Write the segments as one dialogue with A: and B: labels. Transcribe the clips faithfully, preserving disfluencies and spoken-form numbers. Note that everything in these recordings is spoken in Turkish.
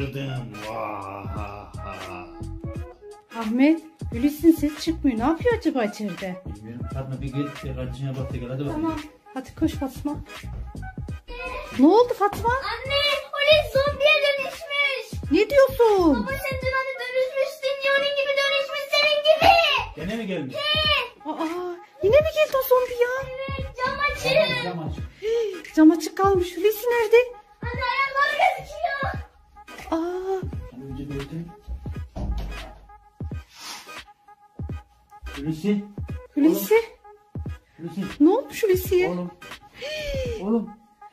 A: kaçırdım. Vaha.
B: Ahmet, Hulusi'nin ses çıkmıyor. Ne yapıyor acaba içeride?
A: Bilmiyorum. Fatma bir gel. Kardeşine bak da gel. Hadi bakalım.
B: Tamam. Hadi koş Fatma. Ne oldu Fatma?
C: Anne, Hulusi zombiye dönüşmüş.
B: Ne diyorsun?
C: Baba sen dün hani dönüşmüşsün ya, onun gibi dönüşmüş senin gibi.
A: Gene mi gelmiş?
B: Aa, yine mi geldi o zombi ya?
C: Evet, cam açın.
A: Cam aç.
B: Hii, cam açık kalmış. Hulusi nerede?
C: Anne ayakları gözüküyor.
B: Aa,
A: Önce böyle. Hulusi.
B: Hulusi.
A: Hulusi.
B: Ne olmuş Hulusi'ye?
A: Oğlum. Oğlum.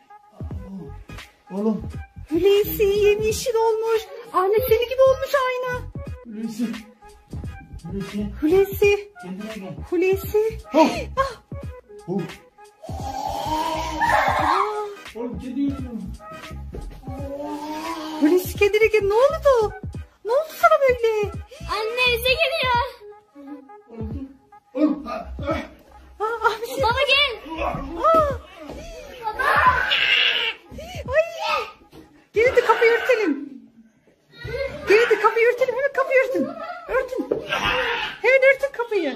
A: Oğlum.
B: Hulusi yemyeşil olmuş. Ahmet seni gibi olmuş aynı.
A: Hulusi. Hulusi.
B: Hulusi.
A: Kendine gel.
B: Hulusi.
A: Oh.
B: Ah.
A: Oh.
B: Aa,
A: Oğlum kedi yiyor.
B: Hulusi kendine gel. Ne oldu? Ne oldu sana böyle?
C: Anne bize geliyor.
A: Oğlum. Ah, ah.
B: Aa, Ahmet seni...
C: Baba gel.
B: Aa. Ay. Gelin de kapıyı örtelim. Gelin de kapıyı örtelim. Hemen kapıyı örtün. Örtün. Hemen örtün kapıyı.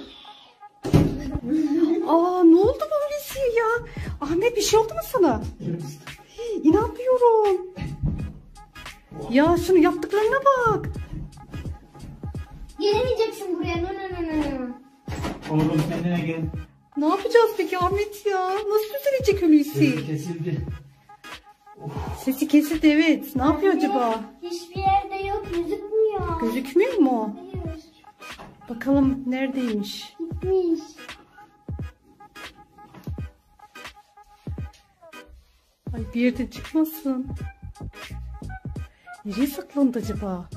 B: Aa, ne oldu bu Hulusi'ye ya? Ahmet bir şey oldu mu sana? Hii, İnanmıyorum. Ya şunu yaptıklarına bak.
C: Gelemeyeceksin buraya. No no no no.
A: Oğlum kendine gel.
B: Ne yapacağız peki Ahmet ya? Nasıl düzelecek Hulusi?
A: Sesi kesildi.
B: Sesi kesildi evet. Ne yapıyor acaba?
C: Hiçbir yerde yok, gözükmüyor.
B: Gözükmüyor mu?
C: Hayır,
B: Bakalım neredeymiş?
C: gitmiş.
B: Ay bir yerde çıkmasın. Nereye saklandı acaba?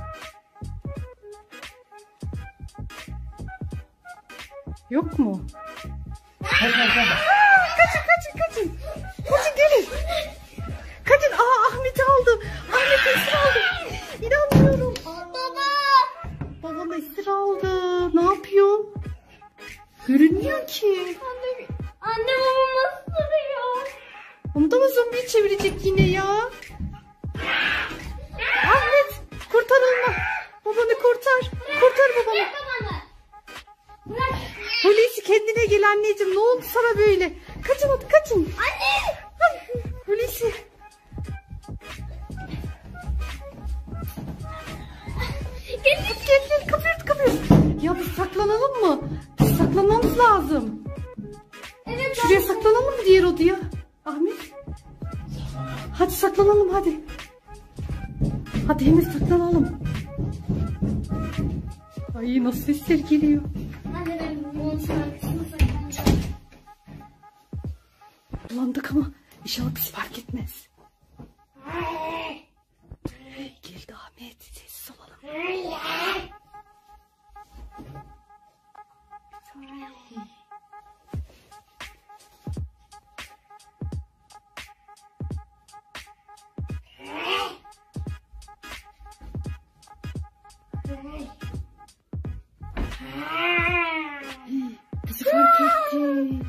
B: Yok mu?
A: Kaç kaç kaç.
B: Kaçın kaçın kaçın. Kaçın gelin. Kaçın. Aa Ahmet'i aldı. Ahmet esir aldı. İnanmıyorum.
C: Baba.
B: Babam esir aldı. Ne yapıyor? Görünmüyor ki.
C: Anne, anne babam nasıl duruyor?
B: Onu da mı zombiyi çevirecek yine ya? Ahmet kurtar onu. Babanı kurtar. Kurtar babanı.
C: Bırak babanı. Bırak.
B: Hulusi kendine gel anneciğim. Ne oldu sana böyle? Kaçın hadi kaçın.
C: Anne.
B: Ay, Hulusi.
C: Gel.
B: Gel gel kapıyı ört kapıyı ört. Ya biz saklanalım mı? Biz saklanmamız lazım.
C: Evet.
B: Şuraya saklanalım mı diğer odaya? Ahmet. Hadi saklanalım hadi. Hadi hemen saklanalım. Ay nasıl sesler geliyor.
C: Anne ben monsun arkasına saklanacağım.
B: Bulandık ama inşallah bizi fark etmez. Geldi Ahmet. Sessiz olalım. Bizi fark etti.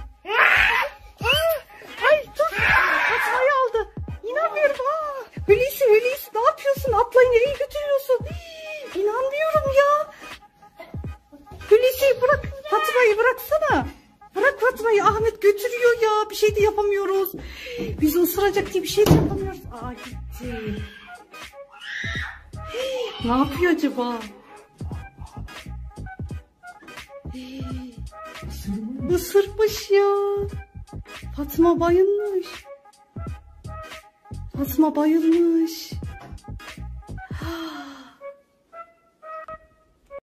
B: Ay dur. Fatma'yı aldı. İnanmıyorum. Aa, Hulusi Hulusi ne yapıyorsun? Ablayı nereye götürüyorsun? Hii, İnanmıyorum ya. Hulusi bırak. Fatma'yı bıraksana. Bırak Fatma'yı. Ahmet götürüyor ya. Bir şey de yapamıyoruz. Bizi ısıracak diye bir şey de yapamıyoruz. Aa gitti. Hii, ne yapıyor acaba? Hii, Isırmış ya. Fatma bayılmış. Fatma bayılmış.